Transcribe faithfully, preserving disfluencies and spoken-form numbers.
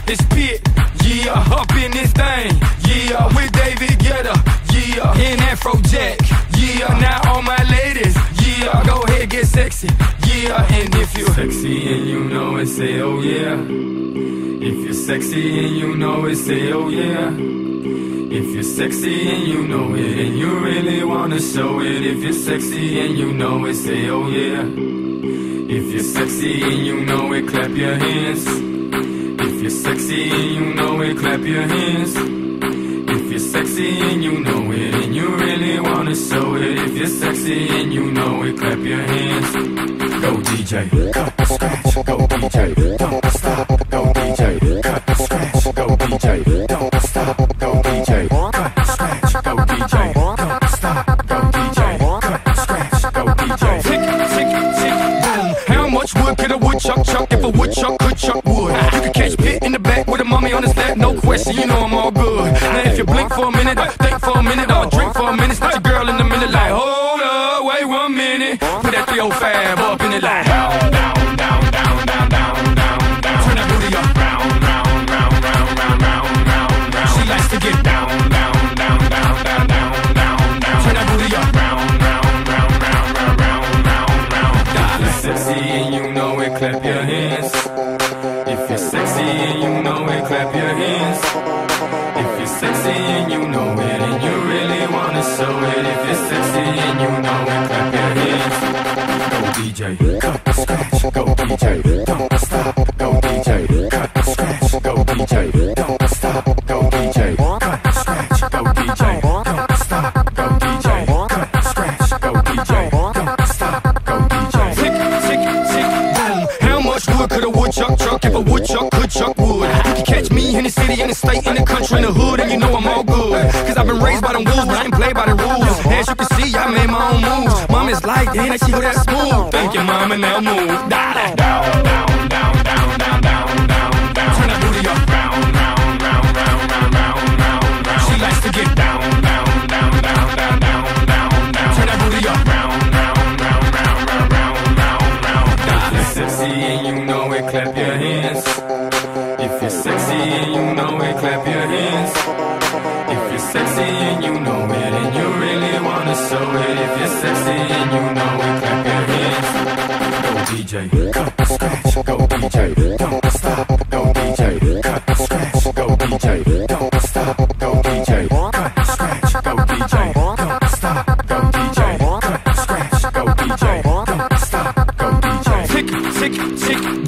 it's Pit, yeah, up in this thing, yeah, with David Guetta, yeah, in Afrojack, yeah, now all my ladies, yeah, go ahead, get sexy, yeah, and if you're sexy and you know it, say oh yeah. If you're sexy and you know it, say oh yeah. If you're sexy and you know it, and you really wanna show it. If you're sexy and you know it, say oh yeah. If you're sexy and you know it, clap your hands. If you're sexy and you know it, clap your hands. If you're sexy and you know it, and you really wanna show it. If you're sexy and you know it, clap your hands. Go D J, cut, scratch, go D J, don't stop, go D J, cut, scratch, go D J, don't stop, go D J, cut, scratch, go D J, don't stop, go D J, cut, scratch, go D J. Tick, tick, tick, boom. How much wood could a woodchuck chuck if a woodchuck could chuck wood? You could catch Pit in the back with a mommy on his lap, no question, you know I'm all good. Now if you blink for a minute, think for a minute, or drink for a minute, snatch your girl in the minute like, hold up, wait one minute. Put that three oh five up in it like, down, down, down, down, down, down, down, down. Turn that booty up, round, round, round, round, round, round, round, round. She likes to get down, down, down, down, down, down, down, down. Turn that booty up, round, round, round, round, round, round, round, round. If you're sexy and you know it, clap your hands. If you're sexy and you know it, clap your hands. If you're sexy and you know it, and you really wanna show it. If you're sexy and you know it, clap your hands. Go D J, cut, scratch, go D J, don't stop, go D J, cut, scratch, go D J, don't stop, go D J, cut, scratch, go D J, don't stop, go D J, cut, scratch, go D J, don't stop, go D J. Tick, tick, tick, boom. How much wood could a woodchuck chuck if a woodchuck could chuck wood? You can catch me in the city, in the state, in the country, in the hood, and you know I'm all good. Cause I've been raised by them rules, but I ain't played by the rules. As you can see, I made my own moves. Mom is like, damn, that she go that smooth. Thank you, mama, now move. Down, down, down, down, down, down, down, down, down. Turn that booty up, round, round, round, round, round, round, round, round. She likes to get down, down, down, down, down, down, down, down. Turn that booty up, round, round, round, round, round, round, round, round. If you're sexy and you know it, clap your hands. If you're sexy and you know it, clap your hands. If you're sexy and you know it, and you really wanna show it. If you're sexy and you know it, clap your hands. Go D J, cut, scratch, go D J, don't stop, go D J, cut, scratch, go D J, don't stop, go D J, cut, scratch, go D J, don't stop, go D J, cut, scratch, go D J, don't stop, go D J. Tick, tick, tick.